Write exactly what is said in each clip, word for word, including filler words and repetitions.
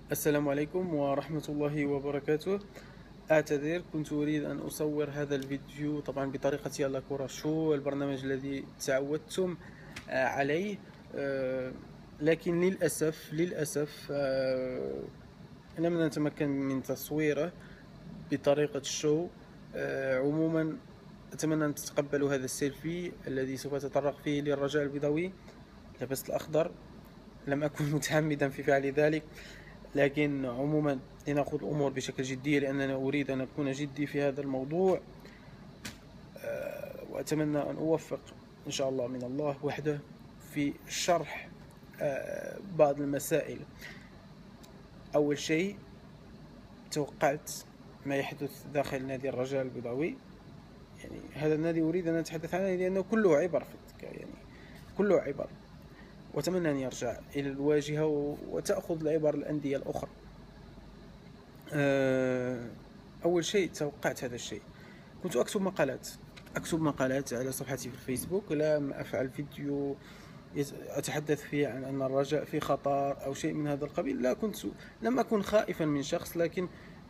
السلام عليكم ورحمة الله وبركاته. أعتذر، كنت أريد أن أصور هذا الفيديو طبعا بطريقة يلا كورة شو، البرنامج الذي تعودتم آه، عليه. آه، لكن للأسف للأسف آه، لم نتمكن من تصويره بطريقة الشو. آه، عموما أتمنى أن تتقبلوا هذا السيلفي الذي سوف أتطرق فيه للرجاء البيضاوي. لبست الأخضر، لم أكن متعمدا في فعل ذلك، لكن عموما لنأخذ الأمور بشكل جدي لأننا أريد أن أكون جدي في هذا الموضوع. وأتمنى أن أوفق إن شاء الله من الله وحده في شرح بعض المسائل. أول شيء، توقعت ما يحدث داخل نادي الرجاء البيضاوي. يعني هذا النادي أريد أن أتحدث عنه لأنه كله عبر يعني كله عبر، وأتمنى أن يرجع إلى الواجهة وتأخذ العبر الأندية الأخرى. أول شيء توقعت هذا الشيء، كنت أكتب مقالات أكتب مقالات على صفحتي في الفيسبوك، لم أفعل فيديو أتحدث فيه عن أن الرجاء في خطر أو شيء من هذا القبيل. لا، كنت لم أكن خائفا من شخص، لكن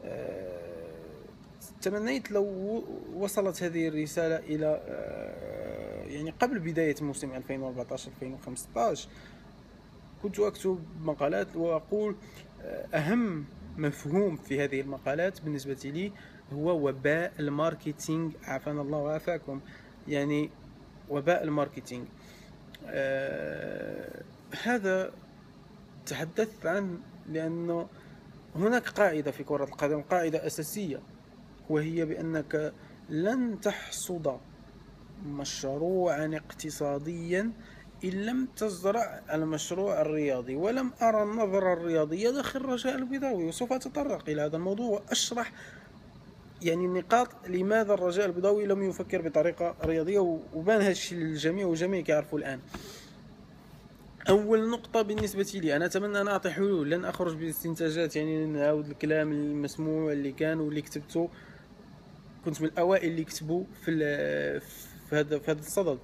تمنيت لو وصلت هذه الرسالة إلى يعني قبل بداية موسم ألفين وأربعطاش ألفين وخمسطاش. كنت أكتب مقالات وأقول أهم مفهوم في هذه المقالات بالنسبة لي هو وباء الماركتينج، عافانا الله وعافاكم. يعني وباء الماركتينج آه هذا تحدثت عنه لأنه هناك قاعدة في كرة القدم، قاعدة أساسية، وهي بأنك لن تحصد مشروعا اقتصاديا إن لم تزرع المشروع الرياضي. ولم أرى النظرة الرياضية داخل الرجاء البيضاوي، وسوف أتطرق إلى هذا الموضوع وأشرح يعني النقاط لماذا الرجاء البيضاوي لم يفكر بطريقة رياضية، وبان هذا الشيء للجميع والجميع كيعرفوا الآن. أول نقطة بالنسبة لي، أنا أتمنى أن أعطي حلول، لن أخرج باستنتاجات يعني نعاود الكلام المسموع اللي كان واللي كتبته. كنت من الأوائل اللي كتبوا في في هذا في هذا الصدد.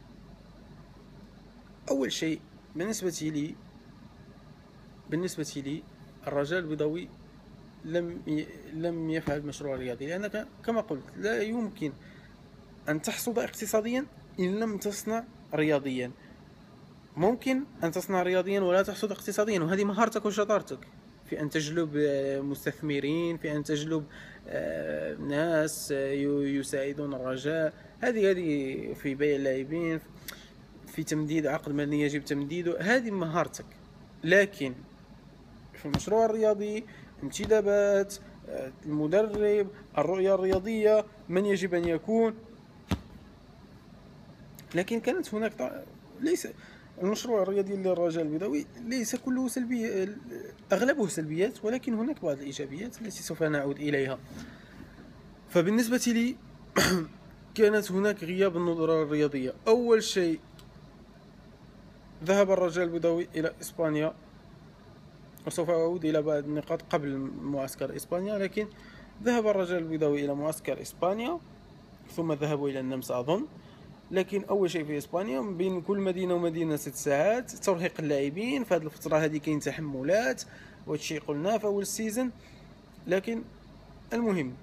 أول شيء بالنسبة لي بالنسبة لي الرجاء البيضاوي لم لم يفعل مشروع رياضي، لأنك كما قلت لا يمكن أن تحصد اقتصاديا إن لم تصنع رياضيا. ممكن أن تصنع رياضيا ولا تحصد اقتصاديا، وهذه مهارتك وشطارتك في أن تجلب مستثمرين، في أن تجلب ناس يساعدون الرجاء. هذه هذه في بيع اللاعبين، في تمديد عقد من يجب تمديده، هذه مهارتك. لكن في المشروع الرياضي انتدابات، المدرب، الرؤية الرياضية، من يجب أن يكون. لكن كانت هناك ليس المشروع الرياضي للرجاء البيضاوي ليس كله سلبي، أغلبه سلبيات، ولكن هناك بعض الإيجابيات التي سوف نعود إليها. فبالنسبة لي كانت هناك غياب النظرة الرياضية. أول شيء، ذهب الرجاء البيضاوي إلى إسبانيا، وسوف أعود إلى بعض النقاط قبل معسكر إسبانيا. لكن ذهب الرجاء البيضاوي إلى معسكر إسبانيا، ثم ذهبوا إلى النمسا أظن. لكن أول شيء في إسبانيا بين كل مدينة ومدينة ست ساعات، ترهق اللاعبين في هذه الفترة هذه، كاين تحملات وهادشي قلناه في أول السيزن. لكن المهم،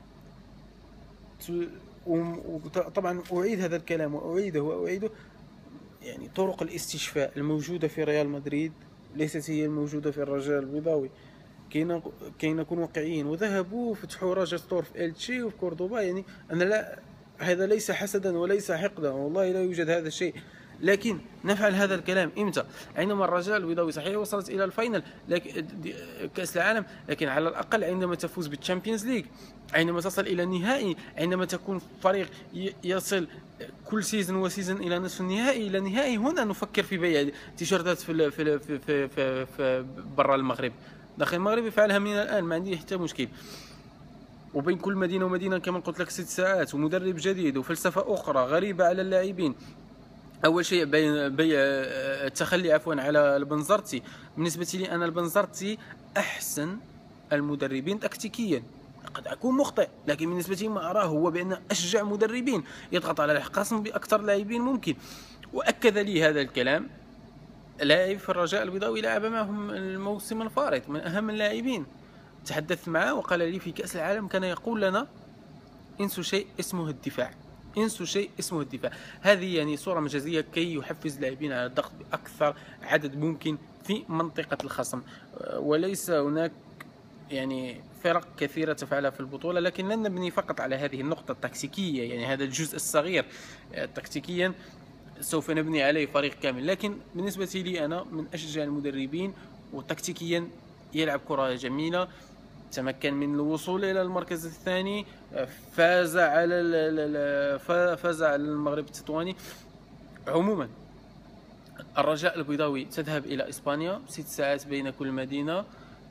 طبعا أعيد هذا الكلام وأعيده وأعيده، يعني طرق الاستشفاء الموجودة في ريال مدريد ليست هي الموجودة في الرجاء البيضاوي. كي نكون واقعيين، وذهبوا وفتحوا راجا ستور في إلتشي وفي كوردوبا. يعني أنا لا، هذا ليس حسدا وليس حقدا، والله لا يوجد هذا الشيء. لكن نفعل هذا الكلام إمتى؟ عندما الرجاء البيضاوي صحيح وصلت إلى الفاينل لكن كأس العالم، لكن على الأقل عندما تفوز بالتشامبيونز ليج، عندما تصل إلى النهائي، عندما تكون فريق يصل كل سيزن وسيزن إلى نصف النهائي إلى نهائي، هنا نفكر في بيع تيشيرتات في في في في, في, في برا المغرب. داخل المغرب يفعلها من الآن، ما عندي حتى مشكل. وبين كل مدينة ومدينة كما قلت لك ست ساعات، ومدرب جديد وفلسفة أخرى غريبة على اللاعبين. أول شيء بيع التخلي عفوا على البنزرتي. بالنسبة لي أنا البنزرتي أحسن المدربين تكتيكيا، قد أكون مخطئ، لكن بالنسبة لي ما أراه هو بأن أشجع مدربين، يضغط على الخصم بأكثر لاعبين ممكن. وأكد لي هذا الكلام لاعب في الرجاء البيضاوي لعب معهم الموسم الفارط، من أهم اللاعبين. تحدثت معه وقال لي في كأس العالم كان يقول لنا انسوا شيء اسمه الدفاع، انسوا شيء اسمه الدفاع. هذه يعني صورة مجازية كي يحفز اللاعبين على الضغط بأكثر عدد ممكن في منطقة الخصم. وليس هناك يعني فرق كثيرة تفعلها في البطولة، لكن لن نبني فقط على هذه النقطة التكتيكية، يعني هذا الجزء الصغير تكتيكيا سوف نبني عليه فريق كامل. لكن بالنسبة لي أنا من أشجع المدربين، وتكتيكيا يلعب كرة جميلة، تمكن من الوصول إلى المركز الثاني، فاز على فاز على المغرب التطواني. عموما الرجاء البيضاوي تذهب إلى إسبانيا، ست ساعات بين كل مدينة،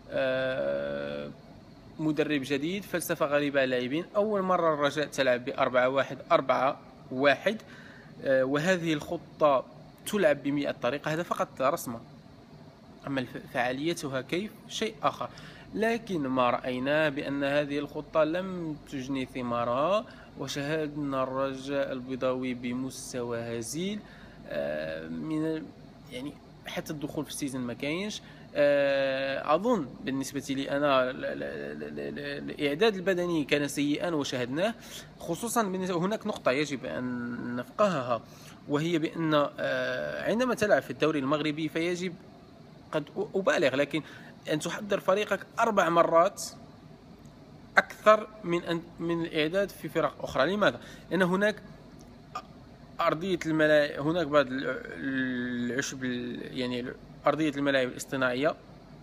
مدرب جديد، فلسفة غريبة على اللاعبين. أول مرة الرجاء تلعب بأربعة واحد أربعة واحد، وهذه الخطة تلعب بمئة طريقة، هذا فقط رسمة، أما فعاليتها كيف شيء آخر. لكن ما رأينا بأن هذه الخطة لم تجني ثمارها، وشاهدنا الرجاء البيضاوي بمستوى هزيل، من يعني حتى الدخول في السيزون ما كاينش. اظن بالنسبه لي انا الاعداد البدني كان سيئا وشاهدناه، خصوصا بالنسبه هناك نقطه يجب ان نفقهها، وهي بان عندما تلعب في الدوري المغربي فيجب، قد ابالغ لكن ان تحضر فريقك اربع مرات اكثر من أن من الاعداد في فرق اخرى. لماذا؟ لان هناك ارضيه الملاعب، هناك بعض العشب يعني ارضيه الملاعب الاصطناعيه،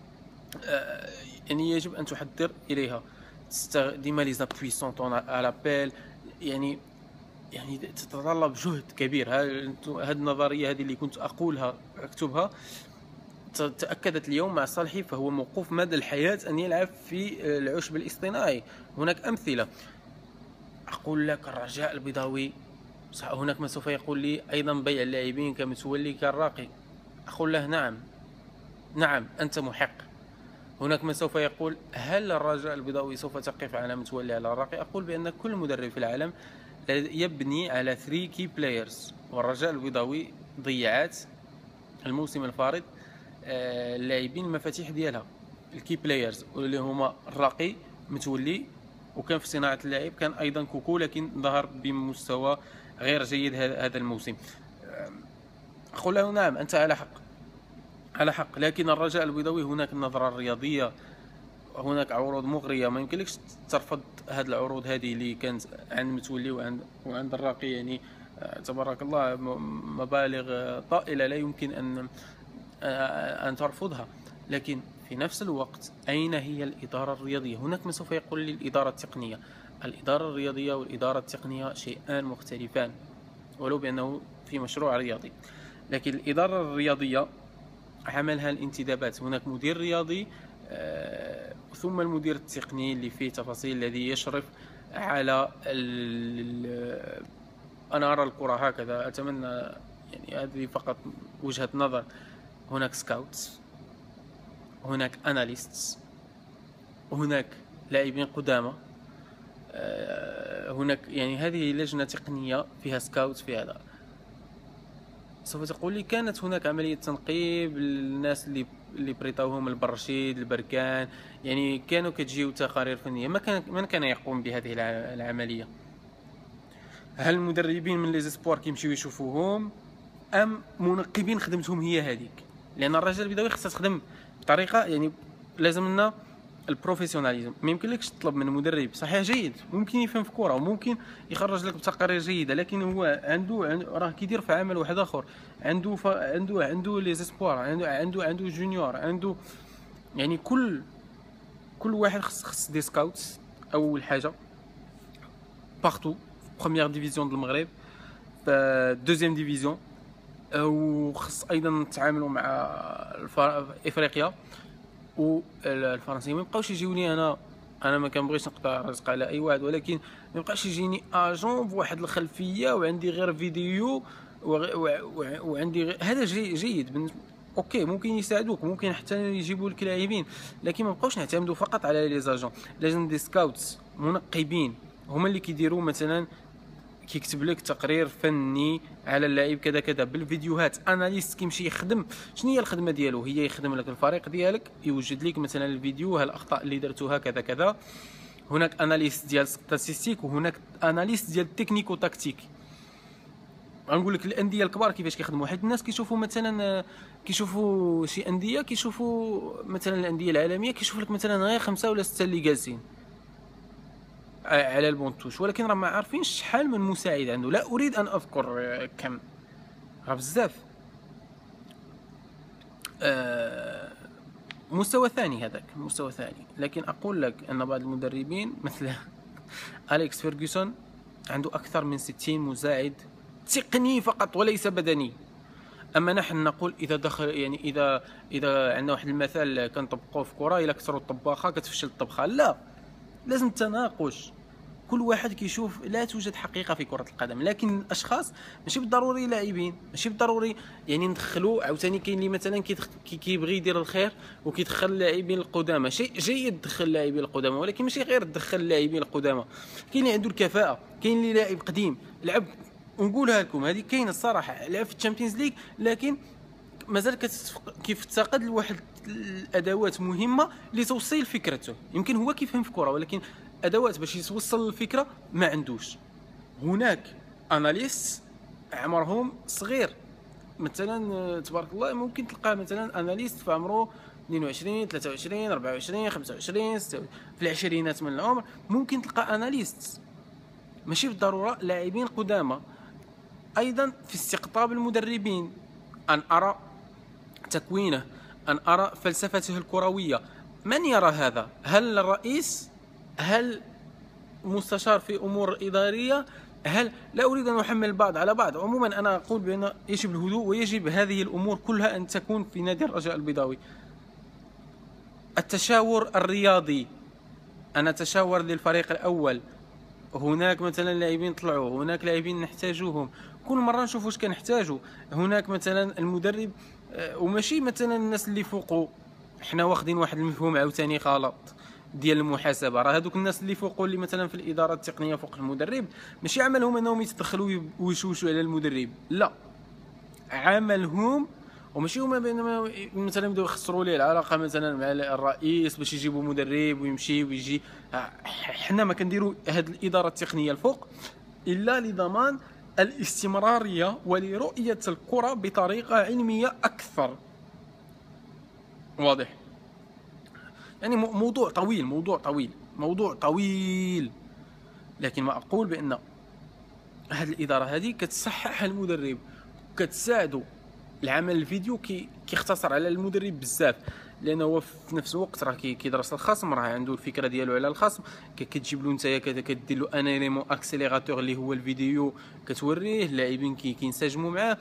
يعني يجب ان تحضر اليها، تستخدم لي زابويسون على لابيل، يعني يعني تتطلب جهد كبير. هذه النظريه هذه اللي كنت اقولها اكتبها تأكدت اليوم مع صالحي، فهو موقوف مدى الحياة أن يلعب في العشب الاصطناعي. هناك أمثلة. أقول لك الرجاء البيضاوي، هناك من سوف يقول لي أيضا بيع اللاعبين كمتولي كالراقي، أقول له نعم نعم أنت محق. هناك من سوف يقول هل الرجاء البيضاوي سوف تقف على متولي على الراقي؟ أقول بأن كل مدرب في العالم يبني على ثري كي بلايرز، والرجاء البيضاوي ضيعات الموسم الفارط اللاعبين المفاتيح ديالها، الكي بلايرز اللي هما الراقي، متولي، وكان في صناعة اللاعب كان أيضا كوكو، لكن ظهر بمستوى غير جيد هذا الموسم. أقول له نعم أنت على حق على حق لكن الرجاء البيضاوي هناك النظرة الرياضية، هناك عروض مغرية، ما يمكنلكش ترفض هذه العروض هذه اللي كانت عند متولي وعند وعند الراقي، يعني تبارك الله مبالغ طائلة لا يمكن أن أن ترفضها. لكن في نفس الوقت أين هي الإدارة الرياضية؟ هناك من سوف يقول لي الإدارة التقنية. الإدارة الرياضية والإدارة التقنية شيئان مختلفان، ولو بأنه في مشروع رياضي. لكن الإدارة الرياضية عملها الانتدابات، هناك مدير رياضي آه ثم المدير التقني اللي فيه تفاصيل، الذي يشرف على أنا أرى الكرة هكذا، أتمنى يعني هذه فقط وجهة نظر. هناك سكاوتس، هناك اناليستس، هناك لاعبين قدامى، هناك يعني هذه لجنة تقنية فيها سكاوتس في هذا. سوف تقول لي كانت هناك عملية تنقيب للناس اللي اللي بريطاوهم البرشيد البركان، يعني كانوا كتجيو تقارير فنية، ما كان من كان يقوم بهذه العملية؟ هل المدربين من لي زيسبوار كيمشيو يشوفوهم، ام منقبين خدمتهم هي هذيك؟ لان الرجاء البيضاوي خصها تخدم بطريقه، يعني لازم لنا البروفيسيوناليزم. ما يمكنلكش تطلب من مدرب صحيح جيد ممكن يفهم في كره وممكن يخرج لك بتقارير جيده، لكن هو عنده راه كيدير في عمل واحد اخر، عنده ف... عنده عنده لي زيسبوار، عنده عنده عنده جونيور، عنده يعني كل كل واحد خص خص دي سكاوتس اول حاجه بارتو، بروميير ديفيزيون د المغرب، في دوزيام ديفيزيون، وخص ايضا نتعاملوا مع افريقيا والفرنسيين. ما يبقاوش يجيوني انا انا ما كنبغيش نقطع رزق على اي واحد، ولكن ما يبقاش يجيني اجون بواحد الخلفيه وعندي غير فيديو وعندي غير هذا جي جيد، اوكي ممكن يساعدوك، ممكن حتى يجيبوا لك لاعبين، لكن ما نبقاوش نعتمدوا فقط على لي زاجون. لازم دي سكاوتس منقبين هما اللي كيديروا مثلا كيكتب لك تقرير فني على اللاعب كذا كذا بالفيديوهات. اناليست كيمشي يخدم، شنو هي الخدمه ديالو؟ هي يخدم لك الفريق ديالك، يوجد لك مثلا الفيديو، ها الاخطاء اللي درتوها كذا كذا. هناك اناليست ديال ستاتستيك، وهناك اناليست ديال تكنيكو تاكتيك. غنقول لك الانديه الكبار كيفاش كيخدموا، حيت الناس كيشوفوا مثلا كيشوفوا شي انديه، كيشوفوا مثلا الانديه العالميه كيشوف لك مثلا غير خمسه ولا سته اللي جالسين على البونتوش، ولكن راه ما عارفينش شحال من مساعد عنده. لا اريد ان اذكر كم، راه بزاف. آه مستوى ثاني، هذاك مستوى ثاني. لكن اقول لك ان بعض المدربين مثل أليكس فيرغسون عنده اكثر من ستين مساعد تقني فقط وليس بدني. اما نحن نقول اذا دخل يعني اذا اذا عندنا واحد المثال كنطبقوه في كره، الا كسروا الطباخه كتفشل الطبخه. لا، لازم تناقش، كل واحد كيشوف. لا توجد حقيقه في كره القدم، لكن الاشخاص ماشي بالضروري لاعبين، ماشي بالضروري يعني ندخلوا. عاوتاني كاين اللي مثلا كيبغي يدير الخير وكيدخل اللاعبين القدامى. شيء جيد تدخل اللاعبين القدامى، ولكن ماشي غير تدخل اللاعبين القدامى. كاين اللي عنده الكفاءه، كاين اللي لاعب قديم لعب، ونقولها لكم هذه كاينه الصراحه، لعب في الشامبيونز ليغ، لكن مازال كيفتقد لواحد الادوات مهمه لتوصيل فكرته. يمكن هو كيفهم في كره، ولكن ادوات باش يوصل الفكره ما عندوش. هناك اناليست عمرهم صغير، مثلا تبارك الله ممكن تلقى مثلا اناليست في عمره اثنين وعشرين ثلاثة وعشرين أربعة وعشرين خمسة وعشرين ستة وعشرين، في العشرينات من العمر ممكن تلقى اناليست، ماشي بالضروره لاعبين قدامى. ايضا في استقطاب المدربين، ان ارى تكوينه، ان ارى فلسفته الكرويه. من يرى هذا؟ هل الرئيس؟ هل مستشار في امور اداريه؟ هل لا اريد ان احمل البعض على بعض. عموما انا اقول بان يجب الهدوء، ويجب هذه الامور كلها ان تكون في نادي الرجاء البيضاوي. التشاور الرياضي، انا اتشاور للفريق الاول. هناك مثلا لاعبين طلعوا، هناك لاعبين نحتاجوهم، كل مره نشوف واش كنحتاجوا. هناك مثلا المدرب، وماشي مثلا الناس اللي فوقوا. حنا واخدين واحد المفهوم عاوتاني غلط ديال المحاسبه. راه هذوك الناس اللي فوقوا، اللي مثلا في الاداره التقنيه فوق المدرب، ماشي عملهم انهم يتدخلوا ويشوشوا على المدرب، لا، عملهم وماشي هما بينما مثلا يبداو يخسروا ليه العلاقه مثلا مع الرئيس باش يجيبوا مدرب ويمشي ويجي. حنا ما كنديروا هذه الاداره التقنيه الفوق الا لضمان الاستمراريه ولرؤيه الكره بطريقه علميه اكثر. واضح؟ يعني موضوع طويل، موضوع طويل، موضوع طويل. لكن ما اقول بان هذه الاداره هذه كتصحح المدرب، كتساعدو. العمل الفيديو كي كيختصر على المدرب بزاف، لانه هو في نفس الوقت راه كيدرس الخصم، راه عنده الفكره ديالو على الخصم. كتجيب له نتايا كذا، كدير له ان اليمون اكسيليراتور اللي هو الفيديو، كتوريه اللاعبين كي كينسجموا معاه.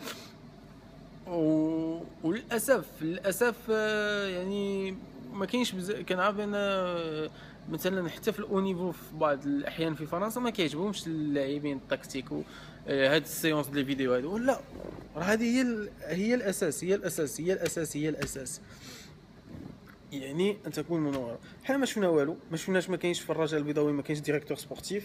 و... وللاسف للاسف يعني ما كاينش بزاف. كنعرف ان مثلا حتى في الاونيفو في بعض الاحيان في فرنسا ما كيعجبهمش اللاعبين التكتيك هاد السيونس ديال الفيديو هادو. لا، راه هذه هي ال... هي الاساس، هي الاساس، هي الاساس، هي الاساس. يعني ان تكون منوره. حنا ما شفنا والو، ما شفناش، ما كاينش في الرجاء البيضاوي ما كاينش ديريكتور سبورتيف،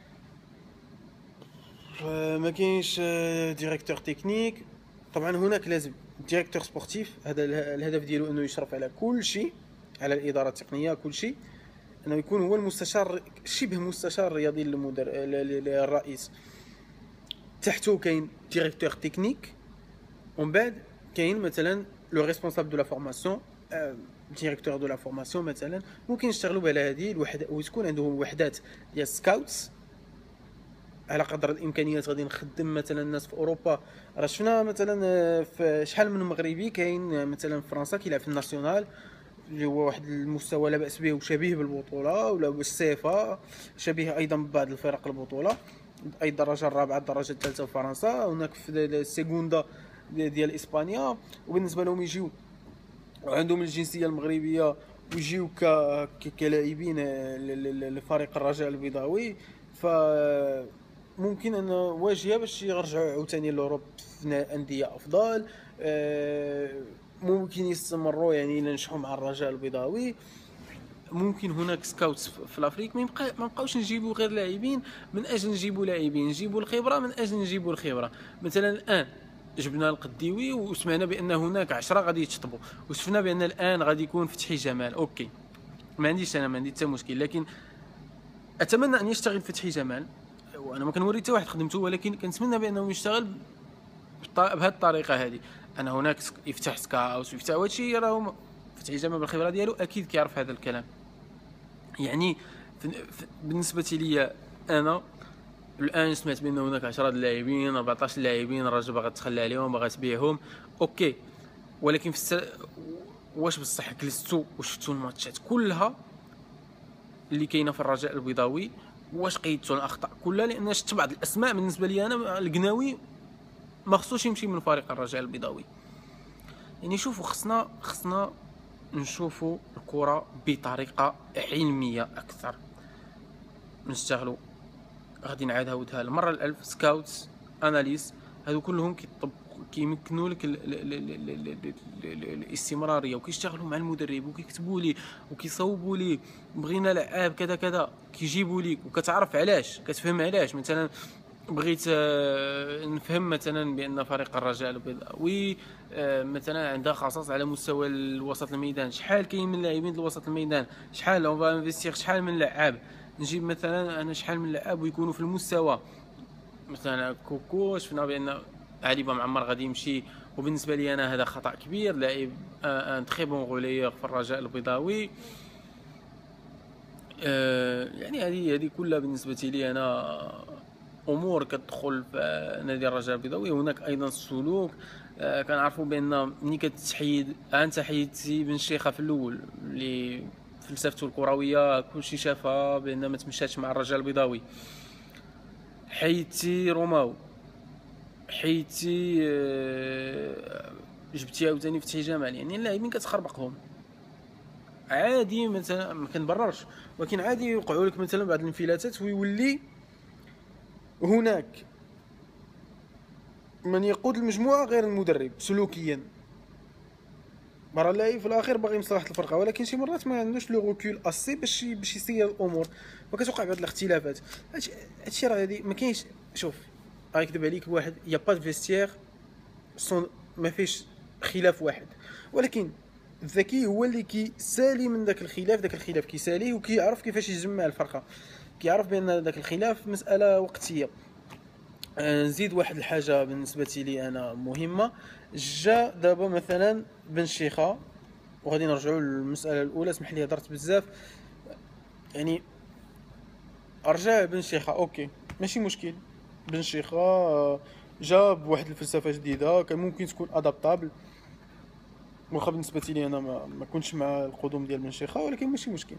ما كاينش ديريكتور تكنيك. طبعا هناك لازم ديريكتور سبورتيف، هذا الهدف ديالو انه يشرف على كل شيء، على الاداره التقنيه كل شيء، انه يكون هو المستشار، شبه مستشار رياضي للمدير للرئيس. تحته كاين ديريكتور تكنيك، ومن بعد كاين مثلا لو ريسبونسابل دو لا فورماسيون، ديريكتور دو لا فورماسيون مثلا. ممكن يشتغلوا على هذه الوحده، وتكون عندهم وحدات ديال سكاوتس على قدر الامكانيات. غادي نخدم مثلا الناس في اوروبا. راه شفنا مثلا في شحال من مغربي كاين مثلا في فرنسا كيلعب في الناسيونال، اللي هو واحد المستوى لا باس به وشبيه بالبطوله، ولا بالصفه شبيه ايضا ببعض الفرق البطوله، اي الدرجه الرابعه الدرجه الثالثه في فرنسا. هناك في السيكوندا ديال اسبانيا. وبالنسبه لهم يجيو وعندهم الجنسيه المغربيه ويجيو كلاعبين لفريق الرجاء البيضاوي، ف ممكن ان واجهه باش يرجعوا عاوتاني لوروب في انديه افضل. ممكن يستمروا يعني ينجحوا مع الرجاء البيضاوي. ممكن هناك سكاوتس في الافريق ما يبقى ما بقاوش نجيبوا غير لاعبين من اجل نجيبوا لاعبين، نجيبوا الخبره من اجل نجيبوا الخبره. مثلا الان جبنا القديوي وسمعنا بان هناك عشرة غادي يتشطبوا، وشفنا بان الان غادي يكون فتحي جمال. اوكي ما عنديش انا ما عندي حتى مشكل، لكن اتمنى ان يشتغل فتحي جمال، وانا ما كنوري حتى واحد خدمته، ولكن كنتمنى بانه يشتغل بهذه الطريقه هذه. انا هناك يفتح سكاوت ويفتح هادشي، راه فتحي جمال بالخبره ديالو اكيد كيعرف هذا الكلام. يعني بالنسبه لي انا الان سمعت بان هناك عشرة اللاعبين أربعطاش لاعبين الراجل باغا تخلى عليهم باغا تبيعهم. اوكي ولكن في السر... واش بصح جلستو وشفتوا الماتشات كلها اللي كاينه في الرجاء البيضاوي؟ واش قيدتوا الاخطاء كلها؟ لان شفت بعض الاسماء بالنسبه لي انا القناوي ما خصوش يمشي من فريق الرجاء البيضاوي. يعني شوفوا خصنا خصنا نشوفوا الكره بطريقه علميه اكثر، نشتغلوا غادي نعاد هاودها المره الالف سكاوتس اناليز هادو كلهم كيطبقوا كيمكنوا لك الاستمراريه، وكيشتغلوا مع المدرب وكيكتبوا لي وكيصوبوا لي بغينا لعاب كذا كذا كيجيبوا ليك، وكتعرف علاش، كتفهم علاش. مثلا بغيت نفهم مثلا بان فريق الرجاء البيضاوي مثلا عندها خصاص على مستوى الوسط الميدان، شحال كاين من لاعبين الوسط الميدان، شحال اون فا انفستيغ شحال من لعاب، نجيب مثلا انا شحال من لعاب ويكونوا في المستوى. مثلا كوكو شفنا بان علي معمر غادي يمشي، وبالنسبه لي انا هذا خطا كبير، لاعب ان تري بون غوليور في الرجاء البيضاوي. أه يعني هذه هذه كلها بالنسبه لي انا امور كتدخل في نادي الرجاء البيضاوي. هناك ايضا السلوك، أه كنعرفوا بان ملي كتحيد انت حيدتي بن شيخه في الاول اللي فلسفته الكرويه كلشي شافها بان ما تمشاتش مع الرجاء البيضاوي، حيدتي روماو، حيدتي أه جبتي عاوتاني فتحي جمال، يعني اللاعبين كتخربقهم عادي. مثلا ما كنبررش، ولكن عادي يوقعوا لك مثلا بعض الانفلاتات ويولي هناك من يقود المجموعه غير المدرب سلوكيا. مرة اللاعب في الاخير باغي مصلحه الفرقه، ولكن شي مرات ما عندوش لو ريكول اسي باش باش يسير الامور، وكتوقع بعض الاختلافات. هادشي راه هادي ما كاينش. شوف غيكذب عليك واحد يا با فيستير سون ما فيش خلاف واحد، ولكن الذكي هو اللي كيسالي من داك الخلاف، داك الخلاف كيساليه وكيعرف كيفاش يجمع الفرقه، كيعرف بان داك الخلاف مساله وقتيه. نزيد واحد الحاجه بالنسبه لي انا مهمه، جا دابا مثلا بن شيخه، وغادي نرجعوا للمساله الاولى، اسمح لي هضرت بزاف. يعني ارجع بن شيخه اوكي ماشي مشكل، بن شيخه جاب واحد الفلسفه جديده كان ممكن تكون ادابتابل، واخا بالنسبه لي انا ما, ما كنتش مع القدوم ديال بن شيخه، ولكن ماشي مشكل.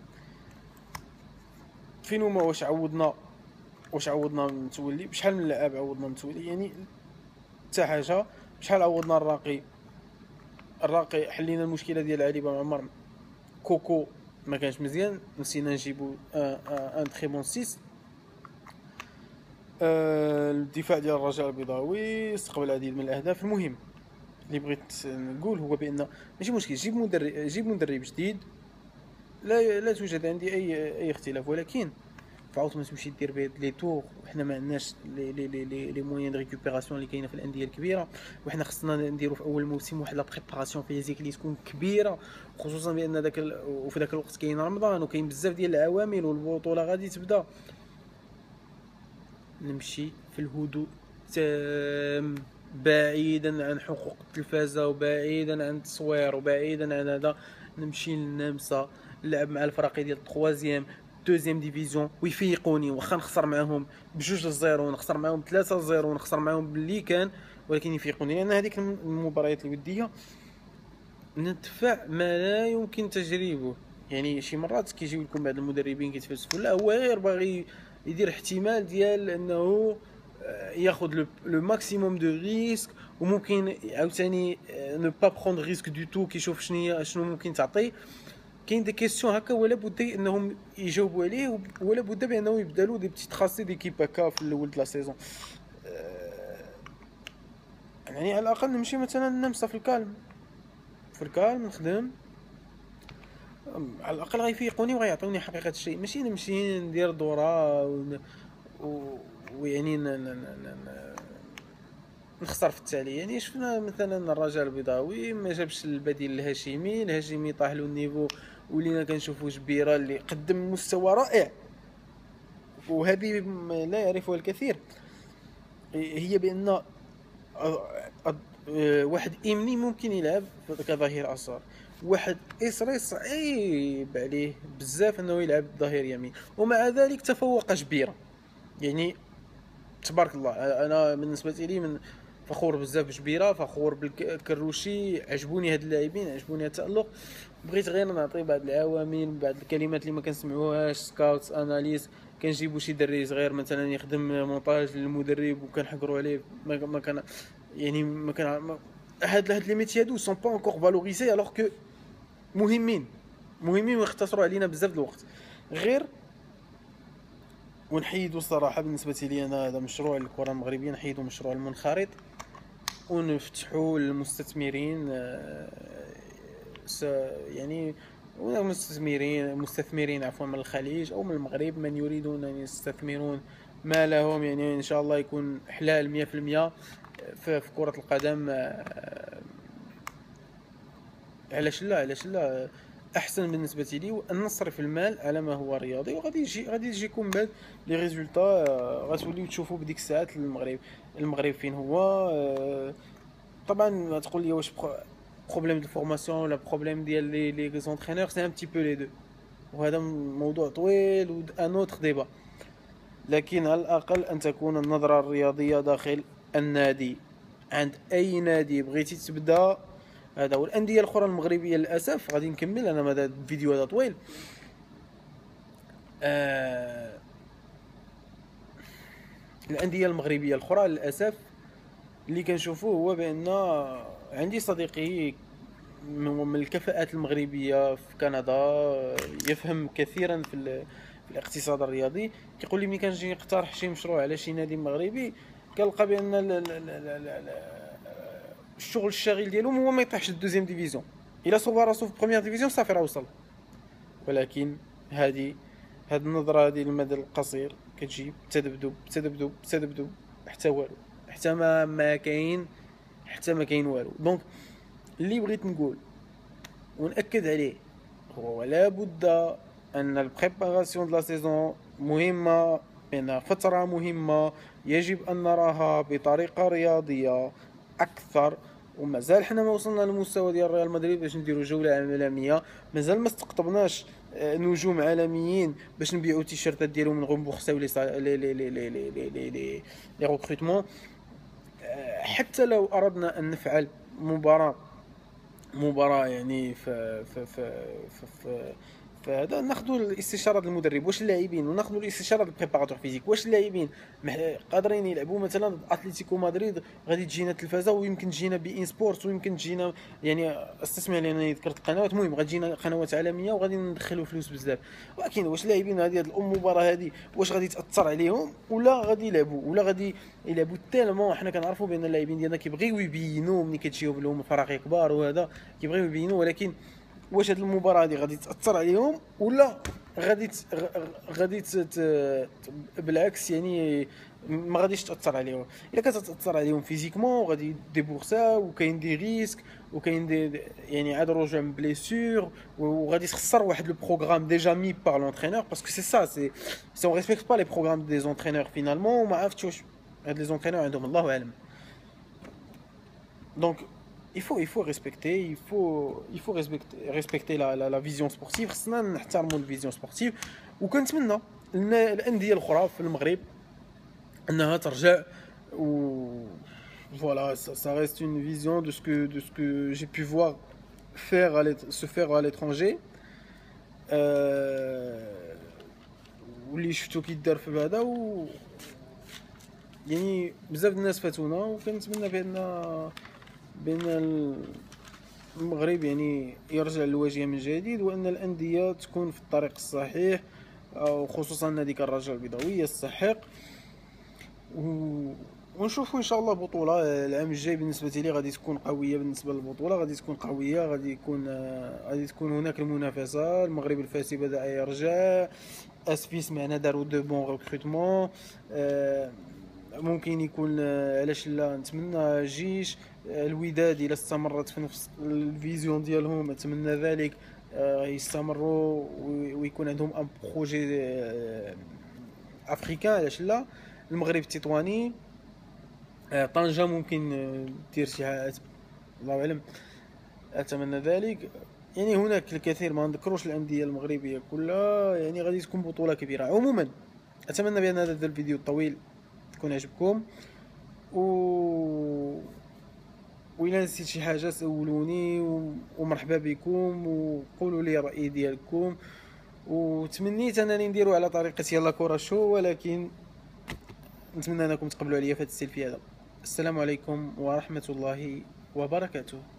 فين هما واش عوضنا واش عوضنا متولي، بشحال من لاعب عوضنا متولي، يعني حتى حاجه. بشحال عوضنا الراقي الراقي حلينا المشكله ديال علي معمر. كوكو ما كانش مزيان، نسينا نجيبو ان تري بون سيس. الدفاع ديال الرجاء البيضاوي استقبل العديد من الاهداف. المهم اللي بغيت نقول هو بان ماشي مشكل جيب مدرب جيب مدرب جديد، لا لا توجد عندي اي اي اختلاف، ولكن فعاوت ما تمشي دير بهاد لي طور وحنا ما عندناش لي لي لي لي موين دو ريكوبيراسيون اللي كاينه في الانديه الكبيره، وحنا خصنا نديرو في اول موسم واحد لا بريباراسيون فيزيك اللي تكون كبيره، خصوصا بان داك ال... وفي داك الوقت كاين رمضان وكاين بزاف ديال العوامل والبطوله غادي تبدا. نمشي في الهدوء تام، بعيدا عن حقوق التلفازه وبعيدا عن التصوير وبعيدا عن هذا، نمشي للنمسا نلعب مع الفرق ديال الثروازيام دوزيام ديفيزيون ويفيقوني، واخا نخسر معاهم بجوج لزيرو، نخسر معاهم ثلاثة لزيرو، نخسر معاهم باللي كان، ولكن يفيقوني. لان يعني هذيك المباريات الوديه ندفع ما لا يمكن تجريبه. يعني شي مرات كيجيو لكم بعض المدربين كيتفلسفوا لا هو غير باغي يدير احتمال ديال انه ياخذ لو ماكسيموم دو ريسك، وممكن عاوتاني نو با بروندر ريسك دو تو، كيشوف شنو شنو ممكن تعطي. كاين دي كيسيون هكا ولا بد انهم يجاوبوا عليه، ولا بد بانه يبدلوا دي بتيت تراسي ديكيب هكا في الاول د لا سيزون. يعني على الاقل نمشي مثلا نمسا في الكالم في الكالم نخدم على الاقل غيفيقوني وغيعطوني حقيقه الشيء، ماشي نمشي ندير دوره و... و... ويعني ن... ن... ن... ن... نخسر في التالي. يعني شفنا مثلا الرجاء البيضاوي ما جابش البديل الهاشمي، الهاشمي طاح له النيفو، ولينا كنشوفوا جبيره اللي قدم مستوى رائع، وهذه لا يعرفها الكثير، هي بان واحد إيمني ممكن يلعب كظهير ايسر، واحد إسري صعيب عليه بزاف انه يلعب ظهير يمين، ومع ذلك تفوق جبيره. يعني تبارك الله، انا بالنسبه لي من فخور بزاف بجبيره، فخور بالكروشي، عجبوني هاد اللاعبين، عجبوني التالق. بغيت غير نعطي بعض العوامل، بعض الكلمات اللي ما كنسمعوهاش، سكاوت اناليز، كنجيبوا شي دري صغير مثلا يخدم مونتاج للمدرب وكنحقروا عليه، ما ما كان يعني ما كان هاد هاد لي ميتي هادو سون با انكور فالوريزي، الوغ كو مهمين مهمين ويختصروا علينا بزاف د الوقت. غير ونحيدوا الصراحه بالنسبه لي انا هذا مشروع الكره المغربيه، نحيدوا مشروع المنخرط ونفتحوا للمستثمرين، يعني مستثمرين مستثمرين عفوا من الخليج او من المغرب، من يريدون ان يستثمرون ما لهم، يعني ان شاء الله يكون حلال مية في المية في كرة القدم. علاش لا علاش لا احسن بالنسبه لي وان نصرف المال على ما هو رياضي، وغادي يجي غادي يجيكم بعد لي ريزولطا، غتوليو تشوفوا بديك الساعات المغرب المغرب فين هو. طبعا تقول لي واش بروبليم دو فورماسيون ولا بروبليم ديال لي لي زونترينور، سي ان بتي بو لي دو، وهذا موضوع طويل و ان اوتر ديبا. لكن على الاقل ان تكون النظره الرياضيه داخل النادي، عند اي نادي بغيتي تبدا. هذا والانديه الاخرى المغربيه للاسف غادي نكمل، انا ماذا الفيديو هذا طويل. آه الانديه المغربيه الاخرى للاسف اللي كنشوفوه هو بان عندي صديقي من الكفاءات المغربيه في كندا، يفهم كثيرا في, في الاقتصاد الرياضي، كيقول لي ملي كنجي نقترح شي مشروع على شي نادي مغربي كنلقى بان الشغل الشاغل ديالهم هو ما يطيحش للدوزيام ديفيزيون، الا صوب راسو في بروميير ديفيزيون صافي راه وصل. ولكن هذه هاد النظره هذه المدى القصير كتجيب تذبذب تذبذب تذبذب حتى والو، حتى ما ما كاين حتى ما كاين والو. دونك اللي بغيت نقول ونأكد عليه هو لا بد ان البريباراسيون دو لا سيزون مهمه، بين فتره مهمه يجب ان نراها بطريقه رياضيه اكثر. ومازال حنا ما وصلنا للمستوى ديال ريال مدريد باش نديروا جوله عالميه، مازال ما استقطبناش نجوم عالميين باش نبيعوا التيشيرتات ديالهم ونغمبورسيو لي لي لي لي لي لي لي لي لي ريكروتمون. حتى لو اردنا ان نفعل مباراه مباراه يعني في في في في, في فهذا ناخذوا الاستشاره المدرب، واش اللاعبين، وناخذوا الاستشاره البريباراتور فيزيك، واش اللاعبين قادرين يلعبوا مثلا اتلتيكو مدريد، غادي تجينا التلفازه ويمكن تجينا بي ان سبورت ويمكن تجينا يعني استسمع لي انا ذكرت القنوات، المهم غادي تجينا قنوات عالميه وغادي ندخلوا فلوس بزاف. ولكن واش اللاعبين هذه هذه الام مباراه هذه واش غادي تاثر عليهم ولا غادي يلعبوا ولا غادي يلعبوا تالمون؟ حنا كنعرفوا بان اللاعبين ديالنا كيبغيو يبينوا ملي كتجيو لهم فراغي كبار وهذا كيبغيو يبينوا، ولكن واش هاد المباراه هذه غادي تاثر عليهم ولا غادي غادي بالعكس يعني ما غاديش تاثر عليهم؟ الا كانت تاثر عليهم فيزيكمون غادي ديبورسا وكاين دي ريسك وكاين دي يعني عاد رجوع من بليسور وغادي تخسر واحد لو بروغرام ديجا مي بار لونترينور، باسكو سي سا سي سي اون ريسبكت با لي بروغرام دي زونترينور فينالمون، وما عرفتش واش هاد لي زونترينور عندهم الله اعلم. دونك il faut il faut respecter il faut il faut respecter respecter la la, la vision sportive، خصنا نحترموا الفيزيون سبورتيف. وكنتمنى الانديه الاخرى في المغرب انها ترجع و voilà ça, ça reste une vision de ce que de ce que j'ai pu voir faire à se faire à l'étranger واللي شفتو كيدار في هذا و يعني بزاف الناس فاتونا. وكنتمنى بان بان المغرب يعني يرجع للواجهه من جديد، وان الانديه تكون في الطريق الصحيح، وخصوصا نادي الرجاء البيضاوي يستحق. ونشوفوا ان شاء الله بطوله العام الجاي بالنسبه لي غادي تكون قويه. بالنسبه للبطوله غادي تكون قويه، غادي يكون آه، غادي تكون هناك المنافسه. المغرب الفاسي بدا يرجع، اسفيس معنا داروا دو بون ريكروتمون. ممكن يكون آه، علاش لا، نتمنى الجيش آه، الوداد الا استمرت في نفس الفيزيون ديالهم نتمنى ذلك آه، يستمروا وي- ويكون عندهم ان بروجي آه، افريكان. علاش لا؟ المغرب التطواني آه، طنجة ممكن آه، دير شي حاجة، الله أعلم، أتمنى ذلك. يعني هناك الكثير، ما نذكروش الأندية المغربية كلها، يعني غادي تكون بطولة كبيرة. عموما أتمنى بأن هذا الفيديو الطويل يكون عجبكم، و وإلا نسيت شي حاجة سولوني، و... ومرحبا بكم، وقولوا لي الرأي ديالكم. وتمنيت أنني نديرو على طريقة يلا كورة شو، ولكن نتمنى أنكم تقبلوا عليا في هذا السيلفي هذا. السلام عليكم ورحمة الله وبركاته.